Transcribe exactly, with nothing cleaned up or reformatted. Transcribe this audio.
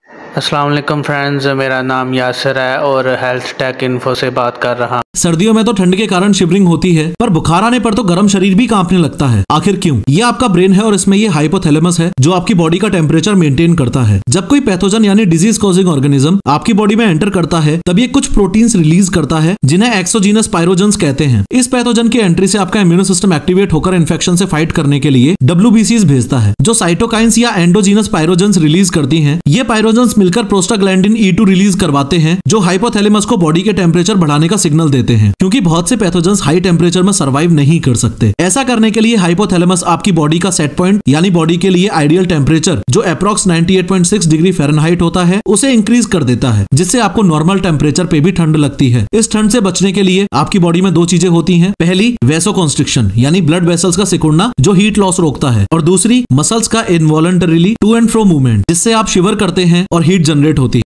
अस्सलाम वालेकुम फ्रेंड्स, मेरा नाम यासिर है और हेल्थ टेक इन्फो से बात कर रहा हूँ। सर्दियों में तो ठंड के कारण शिवरिंग होती है, पर बुखार आने पर तो गर्म शरीर भी कांपने लगता है। आखिर क्यों? ये आपका ब्रेन है और इसमें ये हाइपोथैलेमस है जो आपकी बॉडी का टेम्परेचर मेंटेन करता है। जब कोई पैथोजन यानी डिजीज कॉजिंग ऑर्गेनिज्म आपकी बॉडी में एंटर करता है, तब ये कुछ प्रोटीन्स रिलीज करता है जिन्हें एक्सोजीनस पायरोजेंस कहते हैं। इस पैथोजन की एंट्री से आपका इम्यून सिस्टम एक्टिवेट होकर इन्फेक्शन से फाइट करने के लिए डब्ल्यूबीसीज भेजता है, जो साइटोकाइंस या एंडोजीनस पायरोजेंस रिलीज करती हैं। ये पायरोजेंस मिलकर प्रोस्टाग्लैंडिन ई टू रिलीज करवाते हैं, जो हाइपोथैलेमस को बॉडी के टेम्परेचर बढ़ाने का सिग्नल देते हैं, क्योंकि बहुत से पैथोजेंस हाई टेम्परेचर में सर्वाइव नहीं कर सकते। ऐसा करने के लिए हाइपोथैलेमस आपकी बॉडी का सेट पॉइंट यानी बॉडी के लिए आइडियल टेम्परेचर, जो अप्रॉक्स अट्ठानवे पॉइंट छह डिग्री फ़ारेनहाइट होता है, उसे इंक्रीज कर देता है, जिससे आपको नॉर्मल टेम्परेचर पे भी ठंड लगती है। इस ठंड से बचने के लिए आपकी बॉडी में दो चीजें होती हैं। पहली, वेसोकॉन्स्ट्रिक्शन यानी ब्लड वेसल्स का सिकुड़ना, जो हीट लॉस रोकता है, और दूसरी, मसल्स का involuntarily to and fro movement, जिससे आप शिवर करते हैं और हीट जनरेट होती है।